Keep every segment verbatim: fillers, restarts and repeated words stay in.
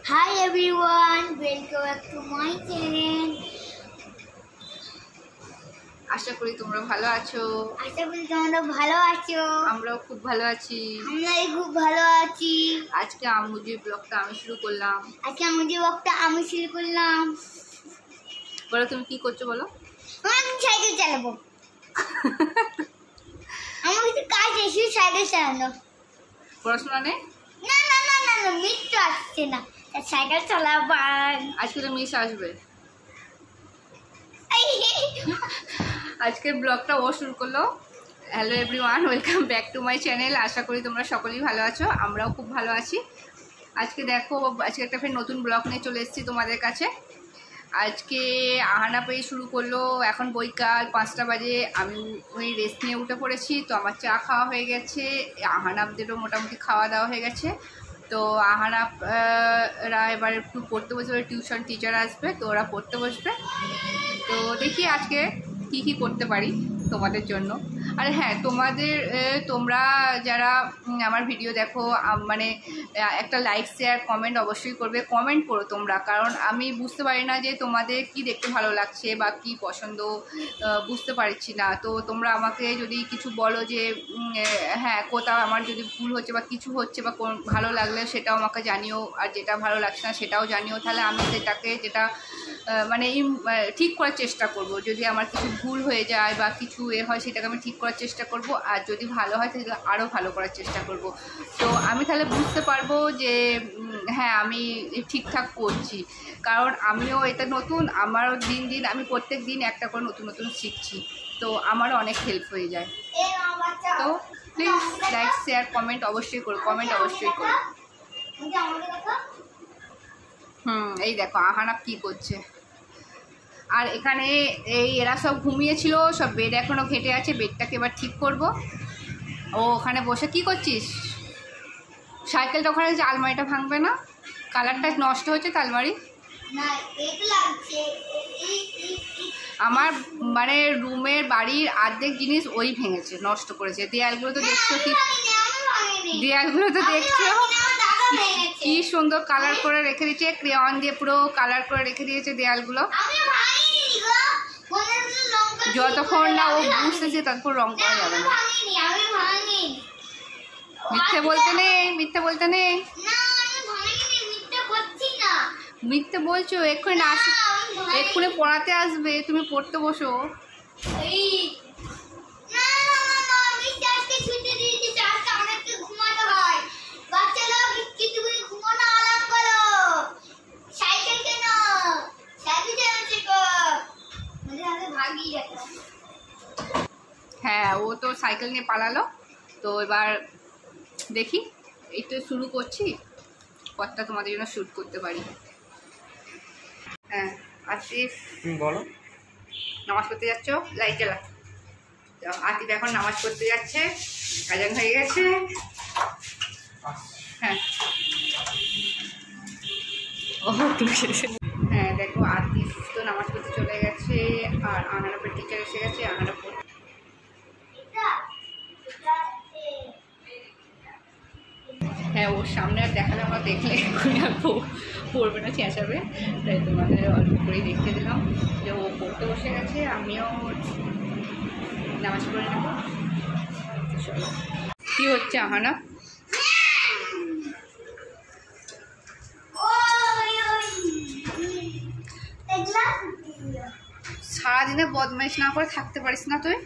Hi everyone, welcome back to my channel. আশা করি তোমরা ভালো আছো। আশা করি তোমরা ভালো আছো। আমরাও খুব ভালো আছি। আমরাই খুব ভালো আছি। আজকে আমুজি ব্লগটা আমি শুরু করলাম। আজকে আমুজি ব্লগটা আমি শুরু করলাম। বলো তুমি কি করছো বলো? আমি সাইকেল চালাবো। আমার কিছু কাজ এসে সাইকেল চালানো। পড়াশোনা নেই? না না না না না মিস তো আসছে না। সাইকেল চালাবো। আজকে তো মিস আসবে। আজকের ব্লগটা ও শুরু করলো। Hello everyone, welcome back to my channel. আশা করি তোমরা সকলেই ভালো আছো, আমরাও খুব ভালো আছি। আজকে দেখো, আজকে একটা ফের নতুন ব্লগ নিয়ে চলে এসেছি তোমাদের কাছে। আজকে আহানা পেয়ে শুরু করলো। এখন বৈকাল পাঁচটা বাজে, আমি ওই রেস্ট নিয়ে উঠে পড়েছি। তো আমার চা খাওয়া হয়ে গেছে, আহানাবদেরও মোটামুটি খাওয়া দাওয়া হয়ে গেছে। তো আহানারা এবার একটু পড়তে বসবে, টিউশন টিচার আসবে, তো ওরা পড়তে বসবে। তো দেখি আজকে কি কি করতে পারি তোমাদের জন্য। আর হ্যাঁ, তোমাদের তোমরা যারা আমার ভিডিও দেখো, মানে একটা লাইক শেয়ার কমেন্ট অবশ্যই করবে। কমেন্ট করো তোমরা, কারণ আমি বুঝতে পারি না যে তোমাদের কি দেখতে ভালো লাগছে বা কি পছন্দ, বুঝতে পারছি না। তো তোমরা আমাকে যদি কিছু বলো যে হ্যাঁ কোথাও আমার যদি ভুল হচ্ছে বা কিছু হচ্ছে বা ভালো লাগলে সেটাও আমাকে জানিও, আর যেটা ভালো লাগছে না সেটাও জানিও। তাহলে আমি সেটাকে যেটা মানে ঠিক করার চেষ্টা করব। যদি আমার কিছু ভুল হয়ে যায় বা কিছু এ হয় সেটাকে আমি ঠিক করার চেষ্টা করব, আর যদি ভালো হয় তাহলে আরও ভালো করার চেষ্টা করব। তো আমি তাহলে বুঝতে পারবো যে হ্যাঁ আমি ঠিকঠাক করছি, কারণ আমিও এটা নতুন, আমারও দিন দিন আমি প্রত্যেক দিন একটা করে নতুন নতুন শিখছি। তো আমারও অনেক হেল্প হয়ে যায়। তো প্লিজ লাইক শেয়ার কমেন্ট অবশ্যই করো, কমেন্ট অবশ্যই করো। হুম এই দেখো আহানা কি করছে। আর এখানে এই এরা সব ঘুমিয়েছিল, সব বেড এখনও ঘেটে আছে, বেডটাকে এবার ঠিক করব। ও ওখানে বসে কি করছিস? সাইকেলটা ওখানে যে আলমারিটা ভাঙবে না? কালারটা নষ্ট হচ্ছে তো আলমারি। আমার মানে রুমের বাড়ির অর্ধেক জিনিস ওই ভেঙেছে, নষ্ট করেছে। দেয়ালগুলো তো দেখছো কি, দেয়ালগুলো তো দেখছো কি সুন্দর কালার করে রেখে দিয়েছে, ক্রেয়ন দিয়ে পুরো কালার করে রেখে দিয়েছে দেয়ালগুলো। যতক্ষণ না ও বুঝতেছে ততক্ষণ রং করা যাবে না। মিথ্যে বলতে নেই, মিথ্যে বলতে নেই, মিথ্যে বলছো। এক্ষুনি না আস, এক্ষুনি পড়াতে আসবে, তুমি পড়তে বসো। হ্যাঁ ও তো সাইকেল নিয়ে পালালো। তো এবার দেখি, এই তো শুরু করছি, কতটা তোমাদের জন্য শ্যুট করতে পারি। হ্যাঁ আতিফ বলো, নামাজ পড়তে যাচ্ছ? লাইট জ্বালা। আতিফ এখন নামাজ পড়তে যাচ্ছে, আজান হয়ে গেছে। হ্যাঁ ও হ্যাঁ দেখো আতিফ তো নামাজ পড়তে চলে গেছে, আর আনারাপের টিচার এসে গেছে। আনারা হ্যাঁ ওর সামনে আর দেখালে আমরা দেখলে এক্ষুনি আর পড়বে না, চেঁচাবে। তাই তোমাদের অল্প করেই দেখতে দিলাম যে ও পড়তে বসে গেছে, আমিও নামাজ পড়ে নেব। চলো কী হচ্ছে আহানা? সারাদিনে বদমাইশ না করে থাকতে পারিস না তুই?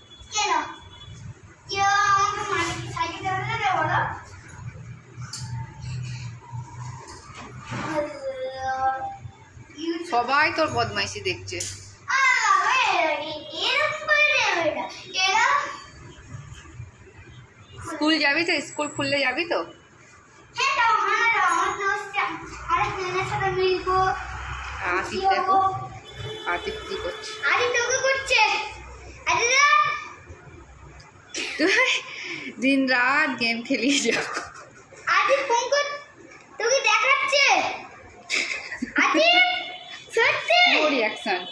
সবাই তোর বদমাইশি দেখছে। স্কুল যাবি তো? স্কুল খুললে যাবি তো? আতিফ দেখো, আতিফ কি করছে? দিন রাত গেম খেলিয়ে যাও। No reaction.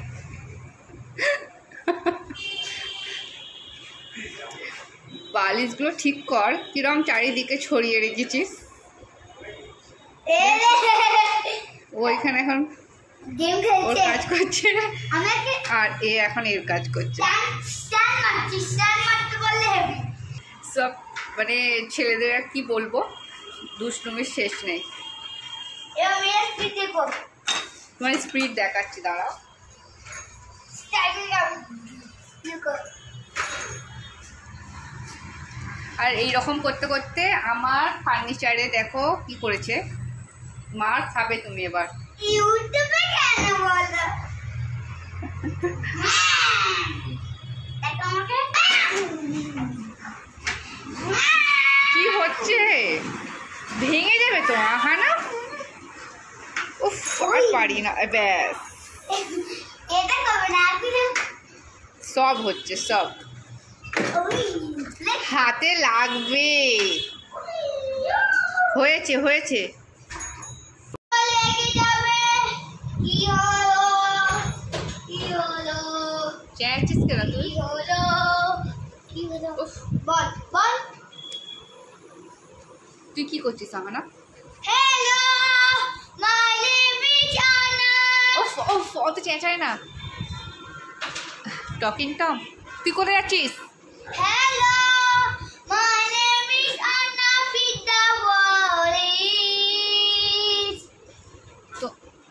বালিশ জিনিসগুলো ঠিক কর, কিরম চারিদিকে ছড়িয়ে রেখেছিস। ওইখানে এখন ওর কাজ করছে আর এ এখন এর কাজ করছে। সব মানে ছেলেদের আর কি বলবো, দুষ্টুমির শেষ নেই। তোমার স্পিড দেখাচ্ছি, দাঁড়াও। আর এইরকম করতে করতে আমার ফার্নিচারে দেখো কি করেছে। মার খাবে তুমি এবার। ইউটিউবে কেন বলো? কি হচ্ছে? ভেঙে যাবে তো আহানা। উফ, আর পারি না। ব্যাস, এটা কবে না সব হচ্ছে, সব হাতে লাগবে। হয়েছে হয়েছে। চেঁচাচ্ছিস কেন তুই? বল বল, তুই কি করছিস Ahana? Hello, my name is Anna. ওফ ওফ, অত চেঁচায় না। টকিং টম, তুই কোথায় যাচ্ছিস? Hello, my name is Anna feed the ওয়ারিস। তো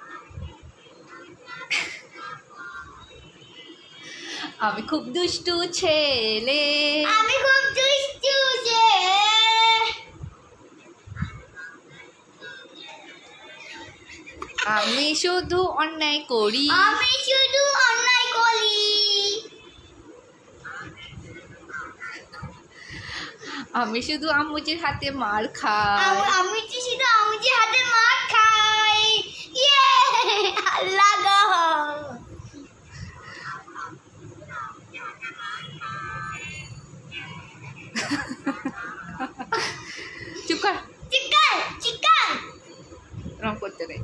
আমি খুব দুষ্টু ছেলে, আমি খুব দুষ্টু ছেলে, আমি শুধু অন্যায় করি, আমি শুধু অন্যায় করি, আমি শুধু আম্মুজির হাতে মার খাই, আমি- আমি তো শুধু আম্মুজির হাতে মার খাই। ইয়ে, আল্লাহ গো। চুপ কর, চিকেন চিকেন। রং করতে নেই।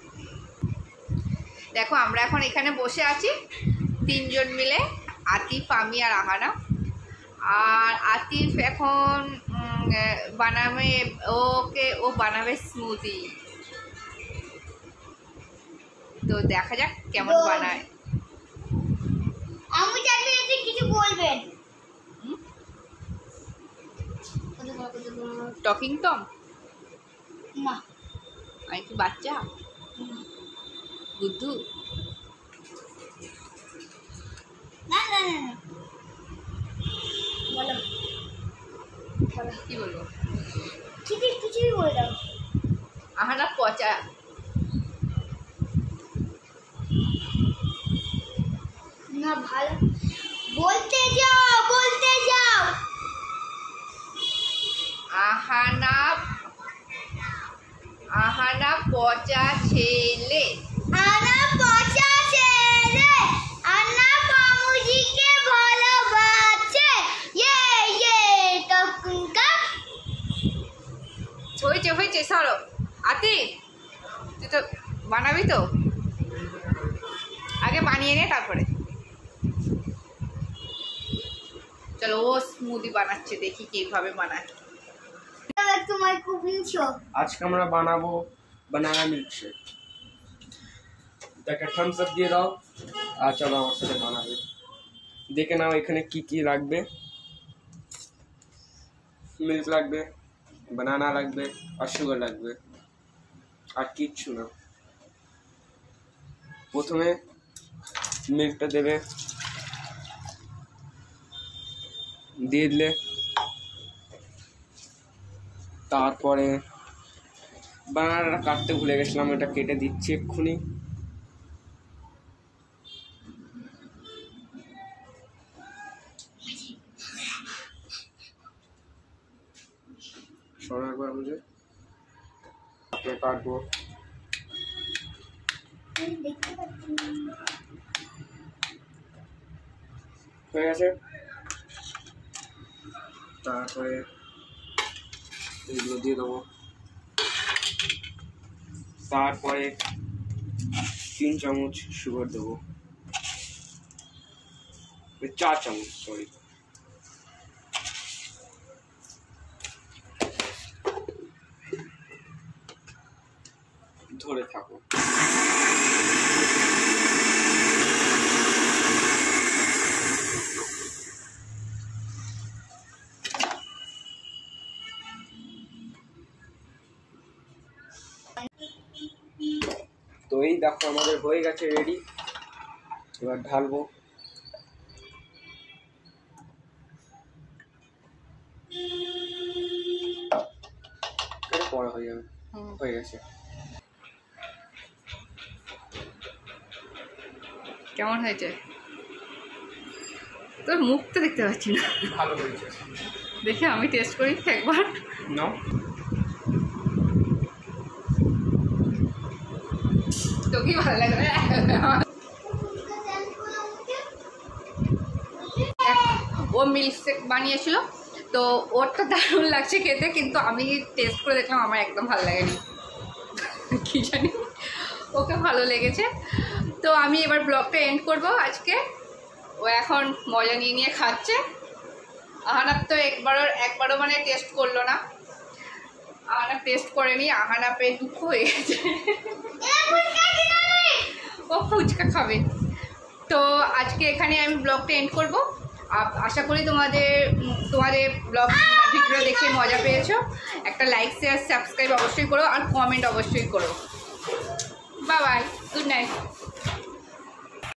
দেখো আমরা এখন এখানে বসে আছি তিনজন মিলে, আতিফ, আমি আর আহানা। আর আতিফ এখন উম, বানাবে, ওকে ও বানাবে স্মুদি। তো দেখা যাক কেমন বল। বানায়। আম্মু চাইলে এতে কিছু বলবেন? টকিং টম, না আমি কি বাচ্চা? বুদ্ধু, না না না না। বলো বলো, কি বলবো? কিছু কিছুই বলে দাও। আহানা পচা। না ভালো, বলতে যাও বলতে যাও। আহানা আহানা পচা ছেলে। আনা পচা ছেলে, আনা বামুজিকে ভালোবাসে। ইয়ে ইয়ে টকুঙ্কা। হয়েছে হয়েছে, সরো। আতিফ, তুই তো বানাবি তো, আগে বানিয়ে নে তারপরে। চলো, ও স্মুদি বানাচ্ছে, দেখি কিভাবে বানায়। তোমার কুকিং শো। আজকে আমরা বানাবো বানানা মিল্কশেক। একটা থামস আপ দিয়ে দাও আর চলো আমার সাথে বানাবে। দেখে নাও এখানে কি কি লাগবে। মিল্ক লাগবে, বানানা লাগবে আর সুগার লাগবে, আর কিচ্ছু না। প্রথমে মিল্কটা দেবে, দিয়ে দিলে তারপরে বানানাটা কাটতে ভুলে গেছিলাম, এটা কেটে দিচ্ছি এক্ষুনি। সরো একবার বুঝে কাটবো। দেখতে পাচ্ছি হয়ে গেছে। তারপরে এগুলো দিয়ে দেবো। তারপরে তিন চামচ সুগার দেবো, চার চামচ সরি। ধরে থাকো। তো এই দেখো আমাদের হয়ে গেছে রেডি, এবার ঢালবো। পরে হয়ে যাবে, হয়ে গেছে। কেমন হয়েছে? তোর মুখ তো দেখতে পাচ্ছি না। ভালো হয়েছে। দেখে আমি টেস্ট করি একবার। নাও। তো কি ভালো লাগবে? ও মিল্কশেক বানিয়েছিল, তো ওর তো দারুণ লাগছে খেতে, কিন্তু আমি টেস্ট করে দেখলাম আমার একদম ভালো লাগেনি, কি জানি ওকে ভালো লেগেছে। তো আমি এবার ব্লগটা এন্ড করব আজকে। ও এখন মজা নিয়ে নিয়ে খাচ্ছে। আহানাপ তো একবারও একবারও মানে টেস্ট করলো না, আহানাপ টেস্ট করেনি, আহানা পেয়ে দুঃখ হয়ে গেছে, ও ফুচকা খাবে। তো আজকে এখানে আমি ব্লগটা এন্ড করব। আশা করি তোমাদের তোমাদের ব্লগ ভিডিও দেখে মজা পেয়েছো। একটা লাইক শেয়ার সাবস্ক্রাইব অবশ্যই করো, আর কমেন্ট অবশ্যই করো। Bye bye, good night.